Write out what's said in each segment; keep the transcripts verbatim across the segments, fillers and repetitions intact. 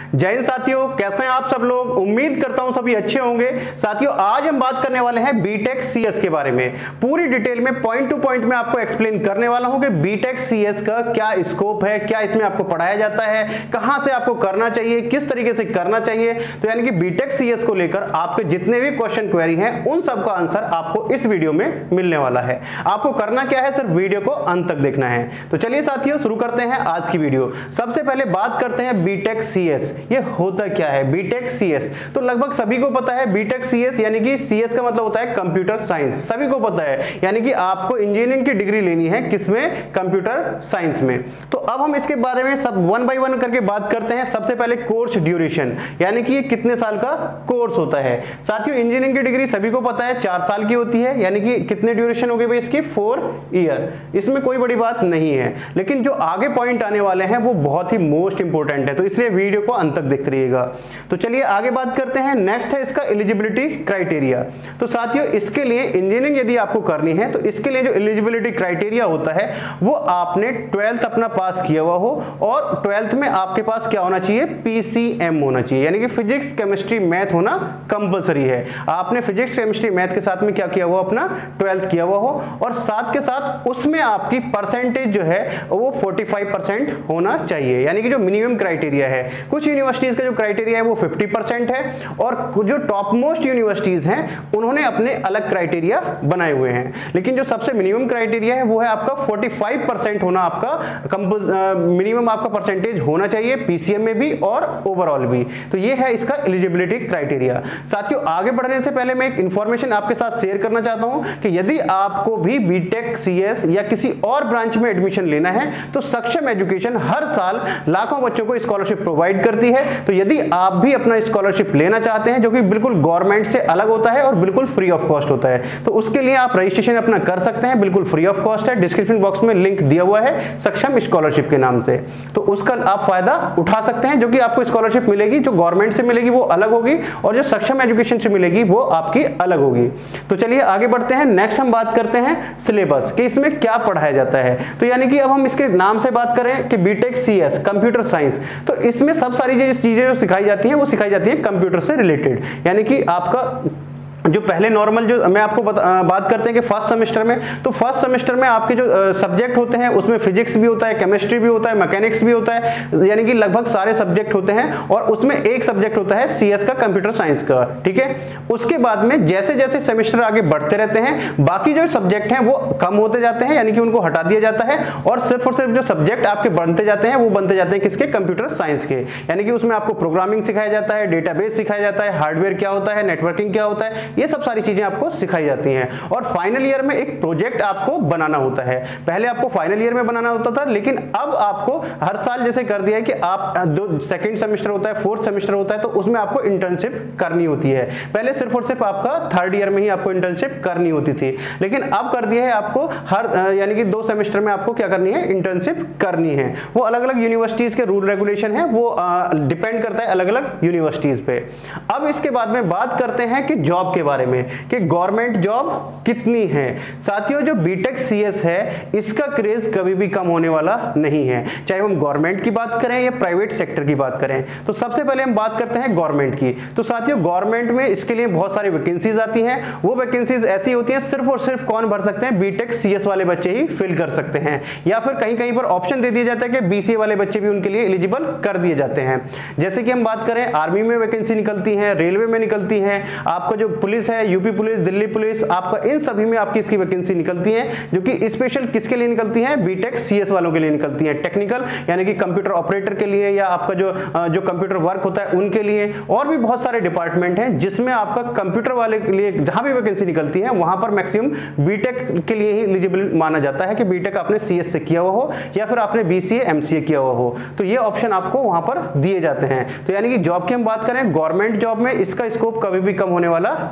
जय हिंद साथियों, कैसे हैं आप सब लोग। उम्मीद करता हूं सभी अच्छे होंगे। साथियों आज हम बात करने वाले हैं बीटेक सीएस के बारे में। पूरी डिटेल में पॉइंट टू पॉइंट में आपको एक्सप्लेन करने वाला हूं कि बीटेक सीएस का क्या स्कोप है, क्या इसमें आपको पढ़ाया जाता है, कहां से आपको करना चाहिए, किस तरीके से करना चाहिए। तो यानी कि बीटेक सीएस को लेकर आपके जितने भी क्वेश्चन क्वेरी हैं उन सब का आंसर आपको इस वीडियो में मिलने वाला है। आपको करना क्या है, सिर्फ वीडियो को अंत तक देखना है। तो चलिए साथियों शुरू करते हैं आज की वीडियो। सबसे पहले बात करते हैं बीटेक सीएस। ये होता क्या है बीटेक सीएस? तो लगभग सभी को पता है बीटेक सीएस यानी कि सीएस का मतलब होता है कंप्यूटर साइंस, सभी को पता है। यानी कि आपको इंजीनियरिंग की डिग्री लेनी है किसमें? कंप्यूटर साइंस में। तो अब हम इसके बारे में सब वन बाय वन करके बात करते हैं। सबसे पहले कोर्स ड्यूरेशन, यानी कि ये कितने साल का कोर्स होता है। साथियों इंजीनियरिंग की डिग्री सभी को पता है चार साल की होती है, यानी कि कितने ड्यूरेशन हो गए भाई इसकी? Four year. इसमें कोई बड़ी बात नहीं है, लेकिन जो आगे पॉइंट आने वाले हैं वो बहुत ही मोस्ट इंपोर्टेंट है, तो इसलिए वीडियो को अंत तक देखते रहिएगा। तो चलिए आगे बात करते हैं। नेक्स्ट है इसका एलिजिबिलिटी क्राइटेरिया। तो साथियों इसके लिए इंजीनियरिंग यदि आपको करनी है तो इसके लिए जो एलिजिबिलिटी क्राइटेरिया होता है वो आपने ट्वेल्थ अपना पास किया हुआ हो और ट्वेल्थ में आपके पास क्या होना चाहिए? पीसीएम होना चाहिए, यानी कि फिजिक्स केमिस्ट्री मैथ होना कंपलसरी है। आपने फिजिक्स केमिस्ट्री मैथ के साथ में क्या किया हुआ? अपना ट्वेल्थ किया हुआ हो और साथ के साथ उसमें आपकी परसेंटेज जो है वो पैंतालीस परसेंट होना चाहिए, यानी कि जो मिनिमम क्राइटेरिया है। कुछ यूनिवर्सिटीज का जो क्राइटेरिया है वो पचास परसेंट है और जो टॉप मोस्ट यूनिवर्सिटीज हैं उन्होंने अपने अलग क्राइटेरिया बनाए हुए हैं, लेकिन जो सबसे मिनिमम क्राइटेरिया है वो है आपका पैंतालीस परसेंट होना, आपका मिनिमम आपका परसेंटेज होना चाहिए पीसीएम में भी और ओवरऑल भी। तो ये है इसका एलिजिबिलिटी क्राइटेरिया। साथियों आगे बढ़ने से पहले मैं एक इंफॉर्मेशन आपके साथ शेयर करना चाहता हूं कि यदि आपको भी बीटेक सीएस या किसी और ब्रांच में एडमिशन लेना है तो सक्षम एजुकेशन हर साल लाखों बच्चों को स्कॉलरशिप प्रोवाइड करती है। तो यदि आप भी अपना स्कॉलरशिप लेना चाहते हैं जो कि बिल्कुल गवर्नमेंट से अलग होता है और बिल्कुल फ्री ऑफ कॉस्ट होता है, तो उसके लिए आप रजिस्ट्रेशन अपना कर सकते हैं, बिल्कुल फ्री ऑफ कॉस्ट है। डिस्क्रिप्शन बॉक्स में लिंक दिया हुआ है सक्षम स्कॉलरशिप के नाम से, तो उसका आप फायदा उठा सकते हैं। जो कि आपको स्कॉलरशिप मिलेगी जो गवर्नमेंट से मिलेगी वो अलग होगी और जो सक्षम एजुकेशन से मिलेगी वो आपकी अलग होगी। तो चलिए आगे बढ़ते हैं। नेक्स्ट हम बात करते हैं सिलेबस कि इसमें क्या पढ़ाया जाता है। तो यानी कि अब हम इसके नाम से बात करें कि बीटेक सीएस कंप्यूटर साइंस, तो इसमें सब सारी चीजें जो सिखाई जाती हैं वो सिखाई जाती है कंप्यूटर से रिलेटेड। यानी कि आपका जो पहले नॉर्मल जो मैं आपको बता, बात करते हैं कि फर्स्ट सेमेस्टर में, तो फर्स्ट सेमेस्टर में आपके जो सब्जेक्ट होते हैं उसमें फिजिक्स भी होता है, केमिस्ट्री भी होता है, मैकेनिक्स भी होता है, यानी कि लगभग सारे सब्जेक्ट होते हैं और उसमें एक सब्जेक्ट होता है सीएस का, कंप्यूटर साइंस का। ठीक है, उसके बाद में जैसे जैसे सेमेस्टर आगे बढ़ते रहते हैं बाकी जो सब्जेक्ट हैं वो कम होते जाते हैं, यानी कि उनको हटा दिया जाता है और सिर्फ और सिर्फ जो सब्जेक्ट आपके बनते जाते हैं वो बनते जाते हैं किसके? कंप्यूटर साइंस के। यानी कि उसमें आपको प्रोग्रामिंग सिखाया जाता है, डेटाबेस सिखाया जाता है, हार्डवेयर क्या होता है, नेटवर्किंग क्या होता है, ये सब सारी चीजें आपको सिखाई जाती हैं। और फाइनल ईयर में एक प्रोजेक्ट आपको बनाना होता है। पहले आपको फाइनल ईयर में बनाना होता था, लेकिन अब आपको हर साल जैसे कर दिया है कि आप जो सेकंड सेमेस्टर होता है, फोर्थ सेमेस्टर होता है, तो उसमें आपको इंटर्नशिप करनी होती है। पहले सिर्फ और सिर्फ आपका थर्ड ईयर में ही आपको इंटर्नशिप करनी होती थी, लेकिन अब कर दिया है आपको हर यानी कि दो सेमेस्टर में आपको क्या करनी है? इंटर्नशिप करनी है। वो अलग अलग यूनिवर्सिटीज के रूल रेगुलेशन है, वो डिपेंड करता है अलग अलग यूनिवर्सिटीज पे। अब इसके बाद में बात करते हैं कि जॉब के बारे में कि गवर्नमेंट जॉब कितनी है। साथियों जो बीटेक सीएस है इसका क्रेज कभी भी कम होने वाला नहीं है, चाहे हम गवर्नमेंट की बात करें या प्राइवेट सेक्टर की बात करें। तो सबसे पहले हम बात करते हैं गवर्नमेंट की। तो साथियों गवर्नमेंट में इसके लिए बहुत सारी वैकेंसीज आती हैं। वो वैकेंसीज ऐसी होती हैं सिर्फ और सिर्फ कौन भर सकते हैं? बीटेक सीएस वाले बच्चे ही फिल कर सकते हैं, या फिर कहीं कहीं पर ऑप्शन दे दिया जाता है कि बीसीए वाले बच्चे भी उनके लिए एलिजिबल कर दिए जाते हैं। जैसे कि हम बात करें आर्मी में वैकेंसी निकलती है, रेलवे में निकलती है, आपका जो पुलिस है, यूपी पुलिस, दिल्ली पुलिस, आपका इन सभी में आपकी इसकी वैकेंसी निकलती है, जो कि स्पेशल किसके लिए निकलती है? बीटेक सीएस वालों के लिए निकलती है। टेक्निकल यानी कि कंप्यूटर ऑपरेटर के लिए या आपका जो जो कंप्यूटर वर्क होता है उनके लिए, और भी बहुत सारे डिपार्टमेंट हैं जिसमें आपका कंप्यूटर वाले के लिए जहां भी वैकेंसी निकलती है वहां पर मैक्सिमम बीटेक के लिए ही एलिजिबल माना जाता है कि बीटेक आपने सीएस से किया हुआ हो या फिर आपने बीसीए एमसीए किया हुआ हो, तो ये ऑप्शन आपको वहां पर दिए जाते हैं। तो यानी कि जॉब की हम बात करें गवर्नमेंट जॉब में इसका स्कोप कभी भी कम होने वाला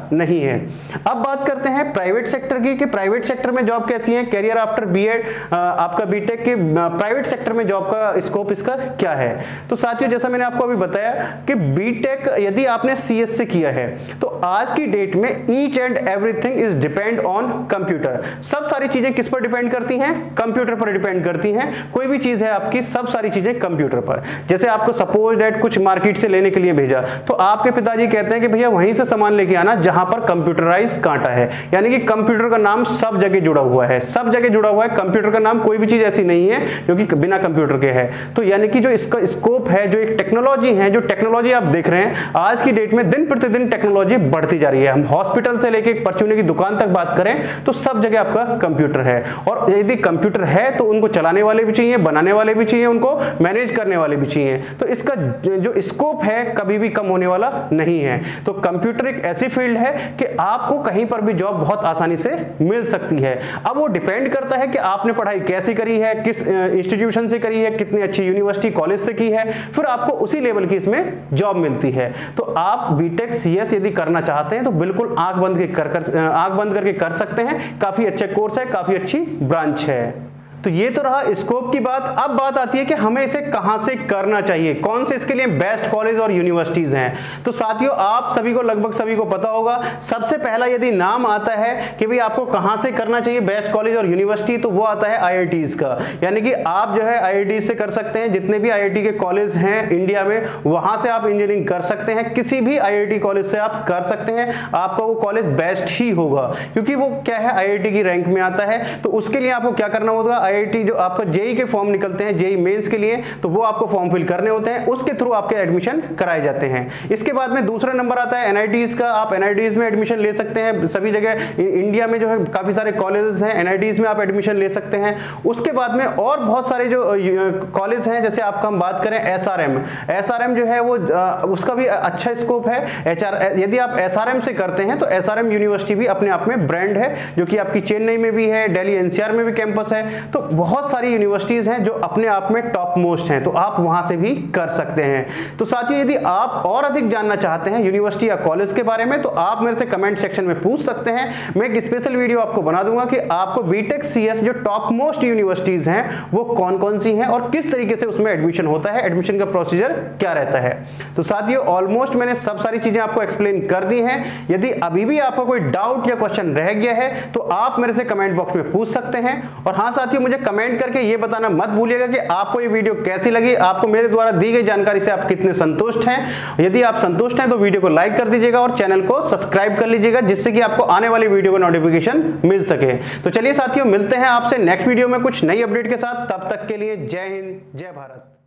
नहीं है। अब बात करते हैं प्राइवेट सेक्टर की कि प्राइवेट सेक्टर में जॉब कैसी है, कैरियर आफ्टर बीएड आपका बीटेक के प्राइवेट सेक्टर में जॉब का स्कोप इसका क्या है। तो साथियों जैसा मैंने आपको अभी बताया कि बीटेक यदि आपने सीएस से किया है तो आज की डेट में each and everything is depend on computer. सब सारी चीजें किस पर डिपेंड करती हैं, कंप्यूटर पर डिपेंड करती हैं। कोई भी चीज है आपकी, सब सारी चीजें कंप्यूटर पर। जैसे आपको सपोज दैट कुछ मार्केट से लेने के लिए भेजा तो आपके पिताजी कहते हैं कि भैया वहीं से सामान लेके आना जहां पर कंप्यूटराइज कांटा है, यानी कि कंप्यूटर का नाम सब जगह जुड़ा हुआ है, सब जगह जुड़ा हुआ है। कंप्यूटर का नाम कोई भी चीज ऐसी नहीं है जो कि बिना कंप्यूटर के है। तो यानी कि जो इसका स्कोप है, जो एक टेक्नोलॉजी है, जो टेक्नोलॉजी आप देख रहे हैं आज की डेट में दिन प्रतिदिन टेक्नोलॉजी बढ़ती जा रही है। हम हॉस्पिटल से लेके परचूने की दुकान तक बात करें तो सब जगह आपका कंप्यूटर है, और यदि कंप्यूटर है तो उनको चलाने वाले भी चाहिए, बनाने वाले भी चाहिए, उनको मैनेज करने वाले भी चाहिए। तो इसका जो स्कोप है कभी भी कम होने वाला नहीं है। तो कंप्यूटर एक ऐसी फील्ड है कि आपको कहीं पर भी जॉब बहुत आसानी से मिल सकती है। अब वो डिपेंड करता है कि आपने पढ़ाई कैसी करी है, किस इंस्टीट्यूशन से करी है, कितनी अच्छी यूनिवर्सिटी कॉलेज से की है, फिर आपको उसी लेवल की इसमें जॉब मिलती है। तो आप बीटेक सीएस यदि करना चाहते हैं तो बिल्कुल आंख बंद कर कर आंख बंद करके कर सकते हैं। काफी अच्छा कोर्स है, काफी अच्छी ब्रांच है। तो ये तो रहा स्कोप की बात। अब बात आती है कि हमें इसे कहां से करना चाहिए, कौन से इसके लिए बेस्ट कॉलेज और यूनिवर्सिटीज हैं। तो साथियों आप सभी को, लगभग सभी को पता होगा, सबसे पहला यदि नाम आता है कि भाई आपको कहां से करना चाहिए बेस्ट कॉलेज और यूनिवर्सिटी, तो वो आता है आईआईटीज का। यानी कि आप जो है आईआईटी से कर सकते हैं, जितने भी आईआईटी के कॉलेज हैं इंडिया में वहां से आप इंजीनियरिंग कर सकते हैं। किसी भी आईआईटी कॉलेज से आप कर सकते हैं, आपका वो कॉलेज बेस्ट ही होगा, क्योंकि वो क्या है आईआईटी की रैंक में आता है। तो उसके लिए आपको क्या करना होगा, आईआईटी जो आपका जेई के फॉर्म निकलते हैं जेई मेंस के लिए, तो वो आपको फॉर्म फिल करने होते हैं, उसके थ्रू आपके एडमिशन कराए जाते हैं। इसके बाद में दूसरा नंबर आता है एनआईटीज का। आप एनआईटीज में एडमिशन ले सकते हैं, सभी जगह इंडिया में जो है काफी सारे कॉलेजेस हैं, एनआईटीज में आप एडमिशन ले सकते हैं। उसके बाद में और बहुत सारे जो कॉलेज हैं, जैसे आपका हम बात करें एसआरएम, एसआरएम जो है वो उसका भी अच्छा स्कोप है। एचआर यदि आप एसआरएम से करते हैं तो एसआरएम यूनिवर्सिटी भी अपने आप में ब्रांड है, जो कि आपकी चेन्नई में भी है, दिल्ली एनसीआर में भी कैंपस है। तो बहुत बहुत सारी यूनिवर्सिटीज हैं जो अपने आप में टॉप मोस्ट हैं, तो आप वहां से भी कर सकते हैं। तो साथियों यदि आप और अधिक जानना चाहते हैं यूनिवर्सिटी या कॉलेज के बारे में तो आप मेरे से कमेंट सेक्शन में पूछ सकते हैं। मैं एक स्पेशल वीडियो आपको बना दूंगा कि आपको बीटेक सीएस जो टॉप मोस्ट यूनिवर्सिटीज हैं वो कौन कौन सी हैं और किस तरीके से उसमें एडमिशन होता है, एडमिशन का प्रोसीजर क्या रहता है। तो साथियों ऑलमोस्ट मैंने सब सारी चीजें आपको एक्सप्लेन कर दी हैं। यदि अभी भी आपको कोई डाउट या क्वेश्चन रह गया है तो आप मेरे से कमेंट बॉक्स में पूछ सकते हैं। और हाँ साथियों मुझे कमेंट करके ये बताना मत भूलिएगा कि आपको ये वीडियो कैसी लगी, आपको मेरे द्वारा दी गई जानकारी से आप कितने संतुष्ट हैं। यदि आप संतुष्ट हैं तो वीडियो को लाइक कर दीजिएगा और चैनल को सब्सक्राइब कर लीजिएगा, जिससे कि आपको आने वाली वीडियो का नोटिफिकेशन मिल सके। तो चलिए साथियों मिलते हैं आपसे नेक्स्ट वीडियो में कुछ नई अपडेट के साथ। तब तक के लिए जय हिंद, जय भारत।